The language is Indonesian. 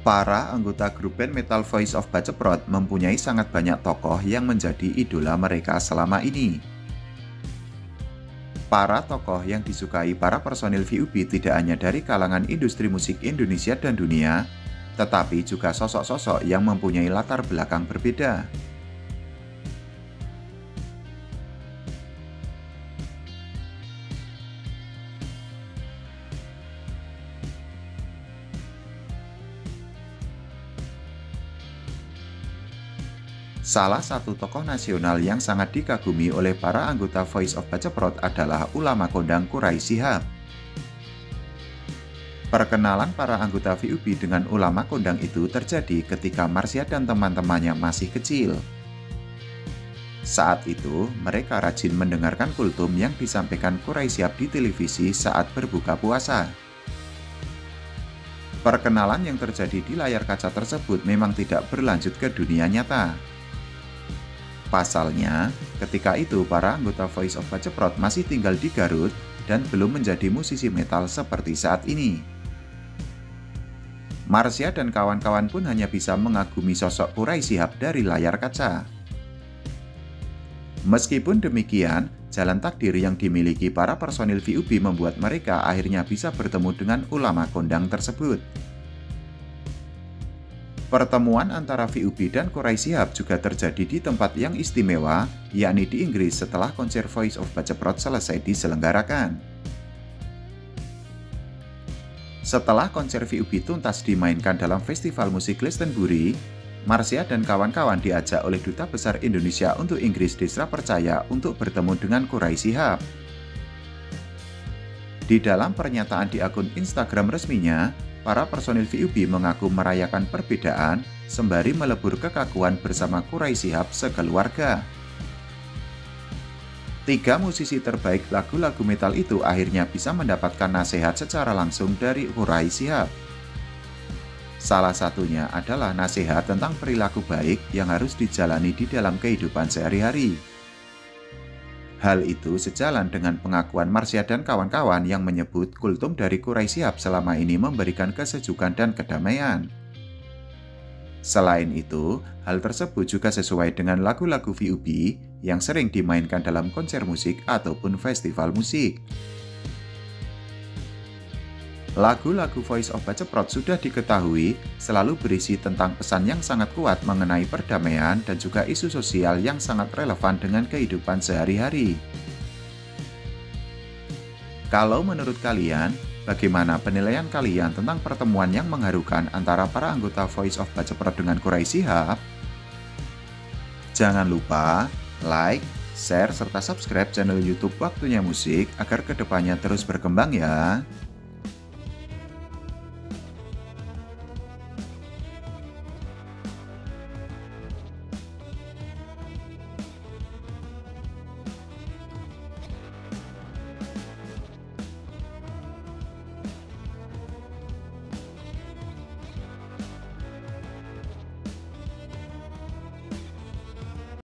Para anggota grup band metal Voice of Baceprot mempunyai sangat banyak tokoh yang menjadi idola mereka selama ini. Para tokoh yang disukai para personil VUB tidak hanya dari kalangan industri musik Indonesia dan dunia, tetapi juga sosok-sosok yang mempunyai latar belakang berbeda. Salah satu tokoh nasional yang sangat dikagumi oleh para anggota Voice of Baceprot adalah ulama kondang Quraisy Shihab. Perkenalan para anggota VUB dengan ulama kondang itu terjadi ketika Marsya dan teman-temannya masih kecil. Saat itu, mereka rajin mendengarkan kultum yang disampaikan Quraisy Shihab di televisi saat berbuka puasa. Perkenalan yang terjadi di layar kaca tersebut memang tidak berlanjut ke dunia nyata. Pasalnya, ketika itu para anggota Voice of Baceprot masih tinggal di Garut dan belum menjadi musisi metal seperti saat ini. Marsya dan kawan-kawan pun hanya bisa mengagumi sosok Quraisy Shihab dari layar kaca. Meskipun demikian, jalan takdir yang dimiliki para personil VUB membuat mereka akhirnya bisa bertemu dengan ulama kondang tersebut. Pertemuan antara VUB dan Quraisy Shihab juga terjadi di tempat yang istimewa, yakni di Inggris setelah konser Voice of Baceprot selesai diselenggarakan. Setelah konser VUB tuntas dimainkan dalam festival musik Glastonbury, Marsya dan kawan-kawan diajak oleh Duta Besar Indonesia untuk Inggris Desra Percaya untuk bertemu dengan Quraisy Shihab. Di dalam pernyataan di akun Instagram resminya, para personil VUB mengaku merayakan perbedaan sembari melebur kekaguan bersama Quraisy Shihab sekeluarga. 3 musisi terbaik lagu-lagu metal itu akhirnya bisa mendapatkan nasihat secara langsung dari Quraisy Shihab. Salah satunya adalah nasihat tentang perilaku baik yang harus dijalani di dalam kehidupan sehari-hari. Hal itu sejalan dengan pengakuan Marsya dan kawan-kawan yang menyebut kultum dari Quraisy Shihab selama ini memberikan kesejukan dan kedamaian. Selain itu, hal tersebut juga sesuai dengan lagu-lagu VUB yang sering dimainkan dalam konser musik ataupun festival musik. Lagu-lagu Voice of Baceprot sudah diketahui selalu berisi tentang pesan yang sangat kuat mengenai perdamaian dan juga isu sosial yang sangat relevan dengan kehidupan sehari-hari. Kalau menurut kalian, bagaimana penilaian kalian tentang pertemuan yang mengharukan antara para anggota Voice of Baceprot dengan Quraisy Shihab? Jangan lupa like, share, serta subscribe channel YouTube Waktunya Musik agar kedepannya terus berkembang ya.